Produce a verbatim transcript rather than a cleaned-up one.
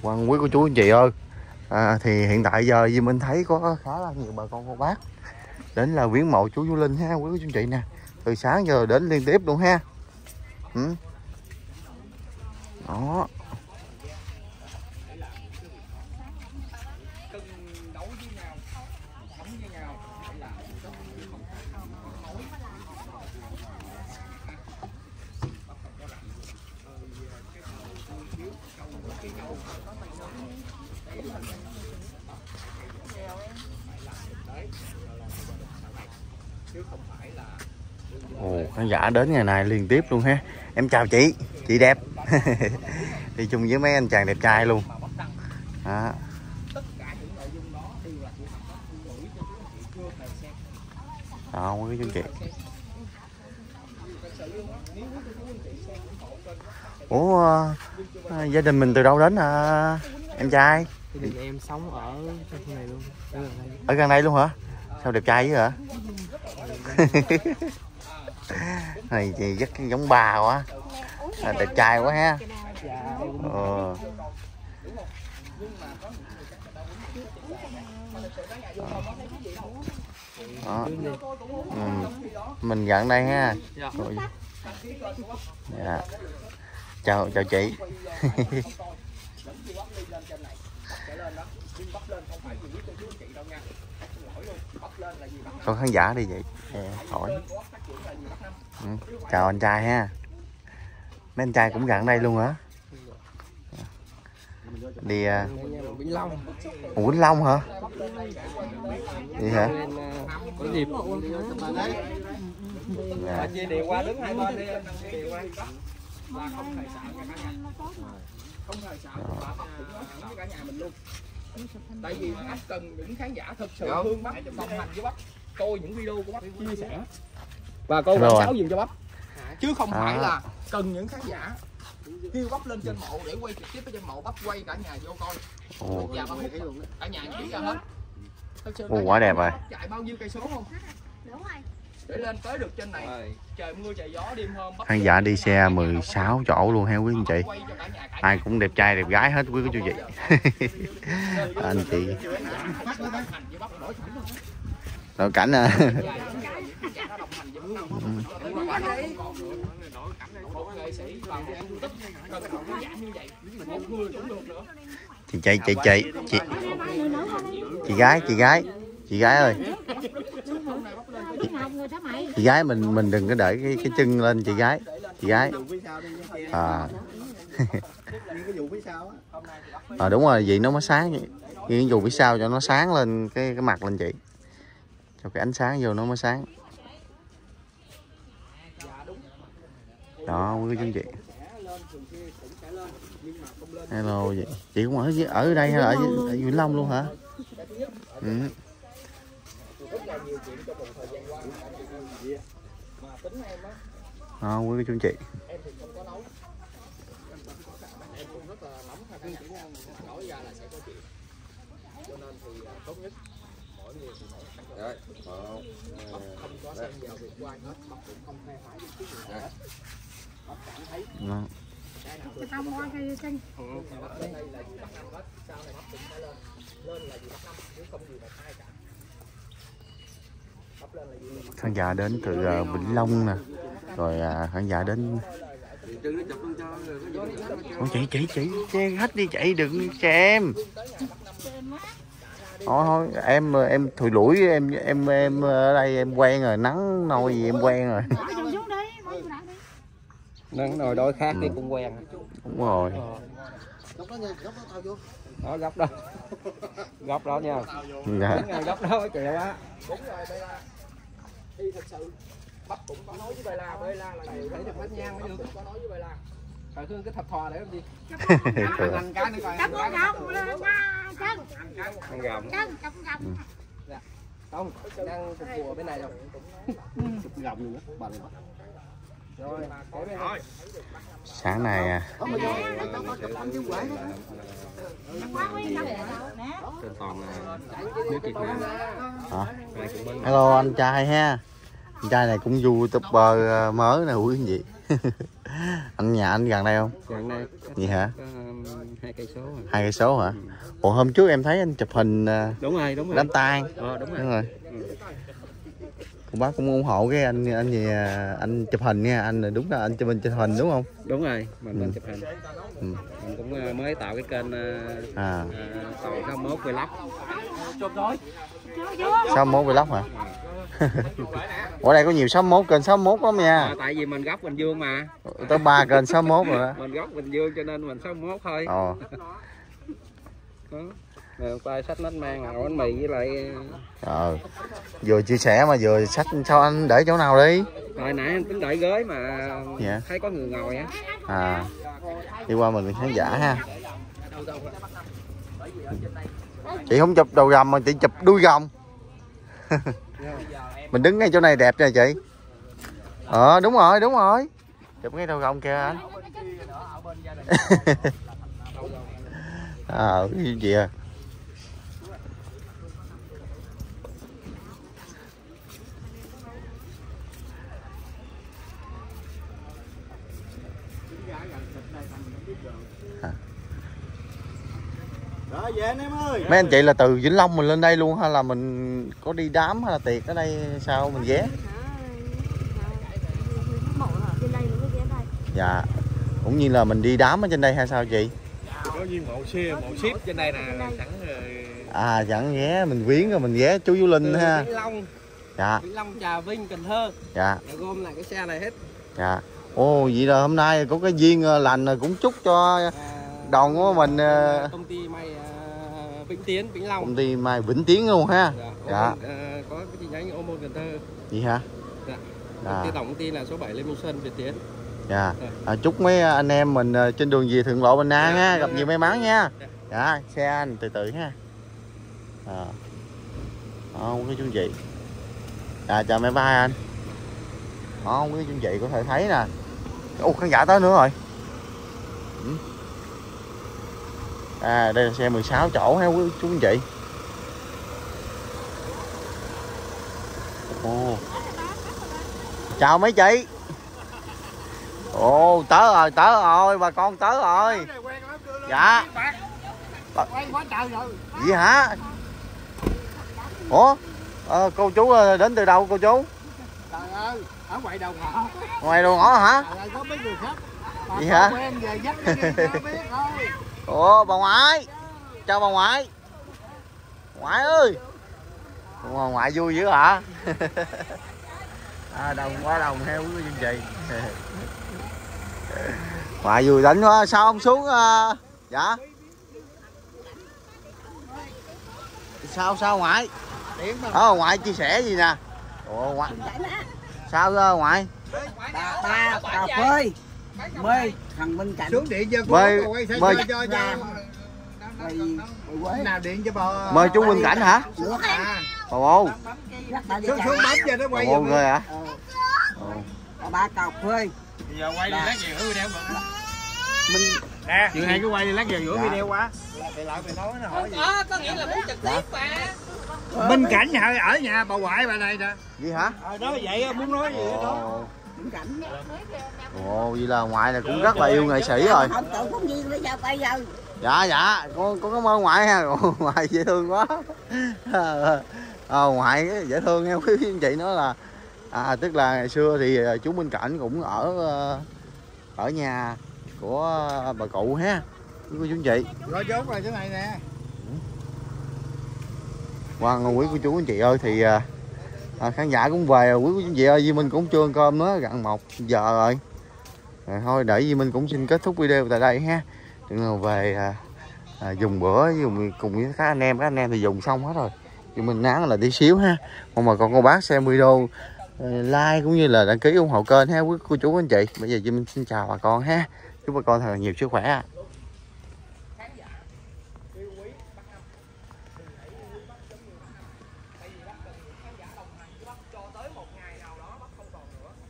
Quan quý cô chú anh chị ơi, à, thì hiện tại giờ Diêm Minh thấy có khá là nhiều bà con cô bác đến là viếng mộ chú Vũ Linh ha quý cô chú anh chị nè, từ sáng giờ đến liên tiếp luôn ha. Ừ. Đó. Ồ, khán giả đến ngày này liên tiếp luôn ha. Em chào chị, chị đẹp. Đi chung với mấy anh chàng đẹp trai luôn. Đó. Đó, quý chú chị. Ủa, à, gia đình mình từ đâu đến à, em trai? Gia đình em sống ở trong này luôn. Ở gần đây. Ở gần đây luôn hả? Sao đẹp trai dữ hả? Này chị rất giống bà quá, à, đẹp trai quá ha. Ờ. Đó. Ừ. Mình gần đây ha. Dạ. Chào chào chị. Có khán giả đi vậy hỏi. Ừ. Chào anh trai ha. Mấy anh trai cũng gần đây luôn hả? Đi uh... Vĩnh Long. Ủa, Vĩnh Long hả? Gì hả? Có dịp. Dạ. Chia điện qua đứng hai bên đi. Điện qua. Không hề sợ cả nhà. Không hề sợ với cả nhà mình luôn. Tại vì Bắp cần những khán giả thực sự thương Bắp, đồng hành với Bắp, coi những video của Bắp chia sẻ và coi quảng cáo dùm cho Bắp, chứ không phải à. là cần những khán giả kêu Bắp lên trên mộ để quay trực tiếp ở trên mộ, Bắp quay cả nhà vô coi. Ồ. Và Bắp cả nhà chỉ ra hết. Thật sự quá đẹp rồi. Chạy bao nhiêu cây số không? Đúng rồi. Để lên tới được trên này, trời mưa trời gió đêm hôm. Khán giả đi xe mười sáu chỗ luôn ha quý anh chị. Ai cũng đẹp trai đẹp gái hết quý cô chú chị. Anh chị. Đổi cảnh à. Chị chị chị chị chị chị gái chị gái chị gái ơi, chị, chị gái mình mình đừng có để cái cái chân lên chị gái, chị gái à. À đúng rồi, vậy nó mới sáng vậy. Cái dù phía sau cho nó sáng lên cái cái mặt lên chị, cho cái ánh sáng vô nó mới sáng. Đó quý chú chị. Hello chị, chị cũng ở ở đây hay là ở, ở Vĩnh Long luôn hả? Ừ. Đó quý chú chị. Đấy, không có xem vào việc quan hết, Bắp cũng không phê phái với cái gì hết. Bắp cảm thấy cái tông hoa cây xanh. Đây là gì Bắp năm hết, sau này Bắp cũng phải lên. Lên là gì Bắp năm, chứ không gì một hai cả. Bắp lên là gì? Khán giả đến từ uh, Vĩnh Long nè, rồi uh, khán giả đến. Ủa, chị chị chị che hết đi chị, đừng xem. Thôi thôi em em thùi lủi, em em em ở đây em quen rồi, nắng nôi gì em quen rồi. Nắng nồi đôi khác đi cũng quen. Đúng rồi. Đó góc đó. Góc đó nha. Dạ. Góc đó kìa á. Đúng rồi Bella. Thì thật sự Bắp cũng có nói với Bella, Bella là đều thấy được bánh nhang mới được, có nói với Bella. Phải thương cái thập thò để làm gì? Ăn cá nữa coi. Ăn gầm. Dạ. Không, đang phục vụ bên này rồi. Phục gầm luôn á, bần. Rồi, để bên này. Sáng nay à. Trên toàn là nước Việt Nam. Hả? Hello anh trai ha. Anh trai này cũng YouTuber mới nè quý anh chị. Anh nhà anh gần đây không? Gần đây. Gì hả? Có hai cây số. Hai cây số hả? Ủa hôm trước em thấy anh chụp hình Đúng rồi, đúng rồi. đám tang. Ờ, đúng rồi. Đúng rồi. Ừ. Cô bác cũng ủng hộ cái anh anh gì anh chụp hình nha, anh đúng là anh cho mình chụp hình đúng không? Đúng rồi, mình Ừ. lên chụp hình. Ừ. Mình cũng mới tạo cái kênh uh, À. uh, tàu không mốt vlog. sáu mốt vlog hả? Ở đây có nhiều sáu mốt, kênh sáu mốt lắm nha. À, tại vì mình gốc Bình Dương mà. Tới ba kênh sáu mốt rồi đó. Mình gốc Bình Dương cho nên mình sáu mốt thôi. Ồ. Rồi tay sách nách mang hậu bánh mì với lại. Ờ. Vừa chia sẻ mà vừa sách, sao anh để chỗ nào đi? Hồi nãy em tính đợi ghế mà Dạ. thấy có người ngồi á. À. Đi qua mình khán giả ha. Chị không chụp đầu gầm mà chị chụp đuôi gầm. Mình đứng ngay chỗ này đẹp nha chị. Ờ đúng rồi, đúng rồi. Chụp ngay đầu gầm kìa anh. À cái gì à? Rồi về anh em ơi. Mấy anh chị là từ Vĩnh Long mình lên đây luôn hay là mình có đi đám hay là tiệc ở đây sao mình ghé? Dạ. Cũng như là mình đi đám ở trên đây hay sao chị? Có viên mộ xe, mộ ship trên đây nè, sẵn rồi. À chẳng ghé mình viếng rồi mình ghé chú Du Linh ha. Vĩnh Long, Dạ. Vĩnh Long, Trà Vinh, Cần Thơ. Dạ. Để gom lại cái xe này hết. Dạ. Ồ vậy là hôm nay có cái duyên lành rồi, cũng chúc cho đoàn của mình công ty may uh, Vĩnh Tiến, Vĩnh Long. Công ty may Vĩnh Tiến luôn ha. Dạ. Dạ. Uh, có cái chi nhánh Ô Môn, Cần Thơ. Gì hả? Dạ. Dạ. Công ty tổng công ty là số bảy Lê Minh Xuân, Việt Tiến. Dạ. À, chúc mấy anh em mình trên đường về Thượng Lộ Bình An ha, gặp nhiều may mắn nha. Dạ, xe anh từ từ ha. À. Không có chú chị. À chào mẹ ba anh. Không có chú chị có thể thấy nè. Ồ khán giả tới nữa rồi. À đây là xe mười sáu chỗ ha quý chú anh chị. Ồ. Chào mấy chị. Ồ tới rồi, tới rồi, bà con tới rồi. Dạ. Quay quá trời rồi. Gì hả? Ủa? À, cô chú đến từ đâu cô chú? Trời ơi, ở ngoài đầu ngõ. Ngoài đầu ngõ hả? Trời ơi, có mấy người khác. Bà Gì hả? quen về dắt đi cho biết thôi. Ủa bà ngoại. Chào bà ngoại. Ngoại ơi. Bà ngoại vui dữ hả? À, đồng quá đồng heo quý anh chị. Ngoại vui đánh quá, sao không xuống uh... dạ? Sao sao ngoại? Ờ ngoại chia sẻ gì nè? Ủa ngoại. Sao đó, ngoại? Ba, ba cà phê mời thằng Minh Cảnh Xuống điện cho cô mời quay xe mời cho cho. Nào điện cho bà. Mời chú Minh Cảnh hả? À. Ồ. Xuống xuống bấm cho nó quay. Ồ ghê hả? ba cà phê. Bây giờ quay đi lát về gửi video được. Mình Nè, chuyện này cứ quay đi lát về gửi video quá. Lại lại mày nói nó hỏi gì? Có, có nghĩa là muốn trực tiếp mà. Minh Cảnh ở nhà bà ngoại bà này nè. Gì hả? Ờ đó vậy muốn nói gì đó. Minh Cảnh. Ồ vậy là ngoại này cũng rất là yêu nghệ sĩ rồi. Không tự phóng viên bây giờ bây giờ. Dạ dạ, con con cảm ơn ngoại ha. Ồ, ngoại dễ thương quá. À, ngoại dễ thương nha quý anh chị, nói là à, tức là ngày xưa thì chú Minh Cảnh cũng ở ở nhà của bà cụ ha quý chú anh chị. Rồi chốt là cái này nè. Wow, quý cô chú anh chị ơi, thì à, khán giả cũng về, quý cô chú anh chị ơi, Duy Minh cũng chưa ăn cơm nữa, gần một giờ rồi. Rồi thôi để Duy Minh cũng xin kết thúc video tại đây ha. Đừng nào về à, à, dùng bữa dùng cùng với các anh em, các anh em thì dùng xong hết rồi. Duy Minh nán là tí xíu ha. Mong mà con cô bác xem video like cũng như là đăng ký ủng hộ kênh ha quý cô chú anh chị. Bây giờ Duy Minh xin chào bà con ha. Chúc bà con thật là nhiều sức khỏe.